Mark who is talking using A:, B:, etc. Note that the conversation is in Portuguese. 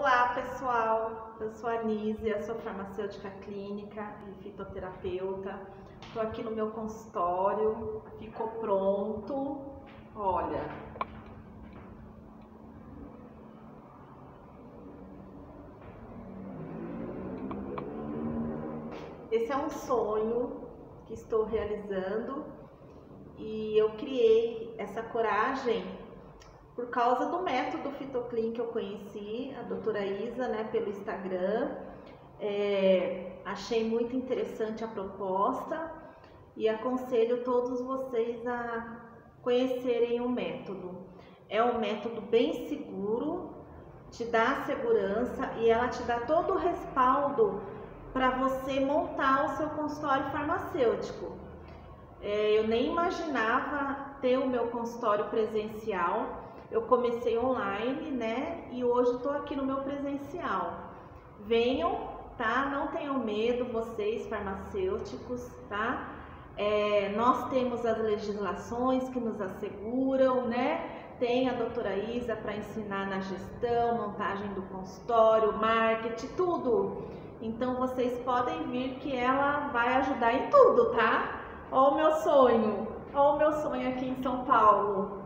A: Olá pessoal, eu sou a Nízia, sou farmacêutica clínica e fitoterapeuta. Estou aqui no meu consultório, ficou pronto, olha. Esse é um sonho que estou realizando e eu criei essa coragem por causa do método Fitoclean que eu conheci, a doutora Isa, pelo Instagram. Achei muito interessante a proposta e aconselho todos vocês a conhecerem o método. É um método bem seguro, te dá segurança e ela te dá todo o respaldo para você montar o seu consultório farmacêutico. Eu nem imaginava ter o meu consultório presencial. Eu comecei online, e hoje estou aqui no meu presencial. Venham, tá? Não tenham medo, vocês farmacêuticos, tá? Nós temos as legislações que nos asseguram, Tem a doutora Isa para ensinar na gestão, montagem do consultório, marketing, tudo. Então vocês podem vir que ela vai ajudar em tudo, tá? Ó o meu sonho aqui em São Paulo.